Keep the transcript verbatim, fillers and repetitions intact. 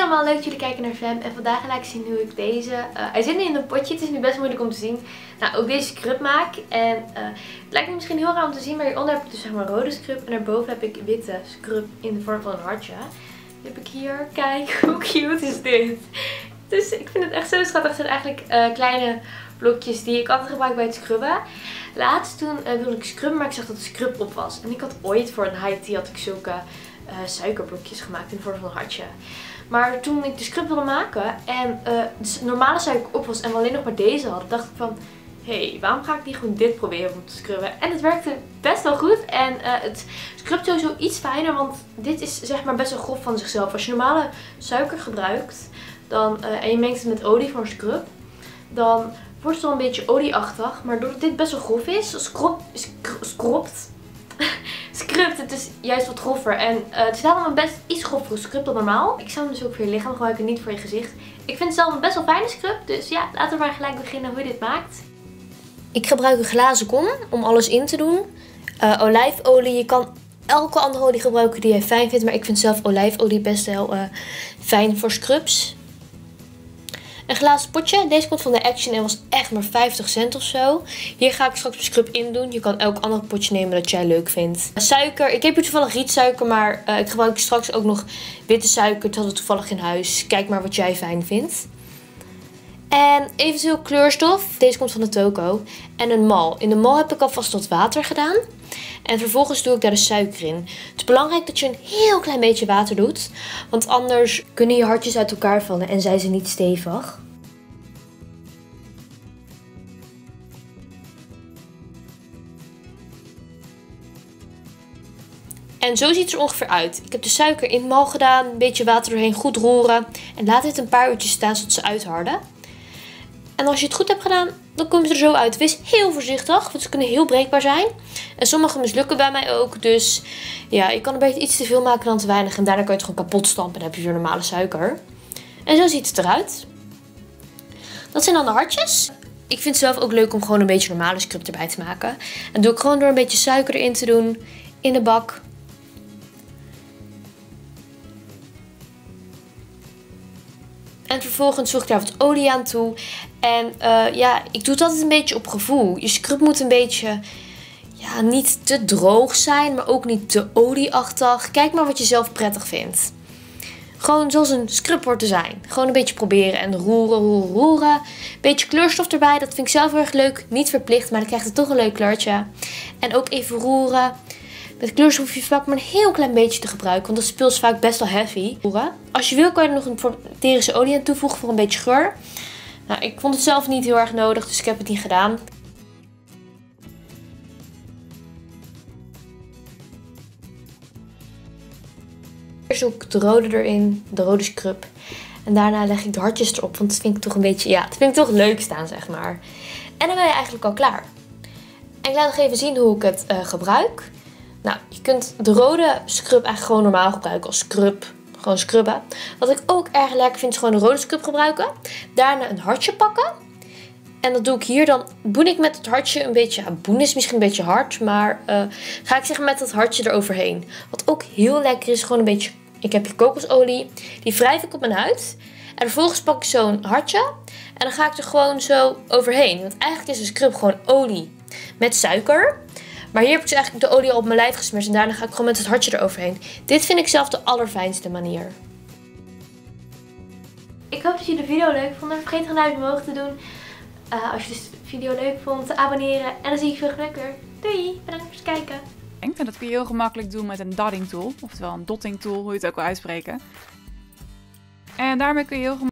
allemaal, leuk dat jullie kijken naar Fem. En vandaag ga ik zien hoe ik deze... Uh, hij zit nu in een potje, het is nu best moeilijk om te zien. Nou, ook deze scrub maak. En uh, het lijkt me misschien heel raar om te zien, maar hieronder heb ik dus zeg maar rode scrub. En daarboven heb ik witte scrub in de vorm van een hartje. Die heb ik hier. Kijk, hoe cute is dit? Dus ik vind het echt zo schattig. Het zijn eigenlijk uh, kleine blokjes die ik altijd gebruik bij het scrubben. Laatst toen uh, wilde ik scrubben, maar ik zag dat de scrub op was. En ik had ooit voor een high tea had ik zulke uh, suikerblokjes gemaakt in de vorm van een hartje. Maar toen ik de scrub wilde maken en uh, de normale suiker op was en we alleen nog maar deze hadden, dacht ik van... Hé, hey, waarom ga ik niet gewoon dit proberen om te scrubben? En het werkte best wel goed. En uh, het scrubt sowieso iets fijner, want dit is zeg maar best wel grof van zichzelf. Als je normale suiker gebruikt dan, uh, en je mengt het met olie voor een scrub, dan wordt het wel een beetje olieachtig. Maar doordat dit best wel grof is, scrub, scrubt, scrubt het dus juist wat groffer. En uh, het is daarom een best iets groffere scrub dan normaal. Ik zou hem dus ook voor je lichaam gebruiken, niet voor je gezicht. Ik vind het zelf een best wel fijne scrub. Dus ja, laten we maar gelijk beginnen hoe je dit maakt. Ik gebruik een glazen kom om alles in te doen. Uh, olijfolie. Je kan elke andere olie gebruiken die jij fijn vindt. Maar ik vind zelf olijfolie best wel uh, fijn voor scrubs. Een glazen potje. Deze komt van de Action en was echt maar vijftig cent of zo. Hier ga ik straks mijn scrub in doen. Je kan elk ander potje nemen dat jij leuk vindt. Suiker. Ik heb hier toevallig rietsuiker, maar uh, ik gebruik straks ook nog witte suiker. Dat hadden we toevallig in huis. Kijk maar wat jij fijn vindt. En eventueel kleurstof. Deze komt van de Toko. En een mal. In de mal heb ik alvast wat water gedaan. En vervolgens doe ik daar de suiker in. Het is belangrijk dat je een heel klein beetje water doet. Want anders kunnen je hartjes uit elkaar vallen en zijn ze niet stevig. En zo ziet het er ongeveer uit. Ik heb de suiker in de mal gedaan. Een beetje water doorheen, goed roeren. En laat dit een paar uurtjes staan zodat ze uitharden. En als je het goed hebt gedaan, dan komen ze er zo uit. Wees heel voorzichtig, want ze kunnen heel breekbaar zijn. En sommige mislukken bij mij ook. Dus ja, je kan een beetje iets te veel maken dan te weinig. En daarna kan je het gewoon kapot stampen en dan heb je weer normale suiker. En zo ziet het eruit. Dat zijn dan de hartjes. Ik vind het zelf ook leuk om gewoon een beetje normale scrub erbij te maken. En doe ik gewoon door een beetje suiker erin te doen in de bak. En vervolgens voeg ik daar wat olie aan toe. En uh, ja, ik doe het altijd een beetje op gevoel. Je scrub moet een beetje, ja, niet te droog zijn, maar ook niet te olieachtig. Kijk maar wat je zelf prettig vindt. Gewoon zoals een scrub hoort te zijn. Gewoon een beetje proberen en roeren, roeren, roeren. Beetje kleurstof erbij, dat vind ik zelf heel erg leuk. Niet verplicht, maar dan krijgt het toch een leuk kleurtje. En ook even roeren. Met kleurstof hoef je vaak maar een heel klein beetje te gebruiken, want dat spul is vaak best wel heavy. Als je wil kan je er nog een etherische olie aan toevoegen voor een beetje geur. Nou, ik vond het zelf niet heel erg nodig, dus ik heb het niet gedaan. Eerst doe ik de rode erin, de rode scrub. En daarna leg ik de hartjes erop, want dat vind ik toch een beetje, ja, dat vind ik toch leuk staan, zeg maar. En dan ben je eigenlijk al klaar. En ik laat nog even zien hoe ik het uh, gebruik. Nou, je kunt de rode scrub eigenlijk gewoon normaal gebruiken als scrub. Gewoon scrubben. Wat ik ook erg lekker vind is gewoon de rode scrub gebruiken. Daarna een hartje pakken. En dat doe ik hier. Dan boen ik met het hartje een beetje. Ja, boen is misschien een beetje hard. Maar uh, ga ik zeggen met dat hartje eroverheen. Wat ook heel lekker is. Gewoon een beetje. Ik heb hier kokosolie. Die wrijf ik op mijn huid. En vervolgens pak ik zo'n hartje. En dan ga ik er gewoon zo overheen. Want eigenlijk is een scrub gewoon olie met suiker. Maar hier heb ik dus eigenlijk de olie al op mijn lijf gesmeerd. En daarna ga ik gewoon met het hartje eroverheen. Dit vind ik zelf de allerfijnste manier. Ik hoop dat jullie de video leuk vonden. Vergeet geen duimpje omhoog te doen. Uh, als je de video leuk vond, te abonneren. En dan zie ik je veel weer. Doei! Bedankt voor het kijken. En dat kun je heel gemakkelijk doen met een dadding tool. Oftewel een dotting tool, hoe je het ook wil uitspreken. En daarmee kun je heel gemakkelijk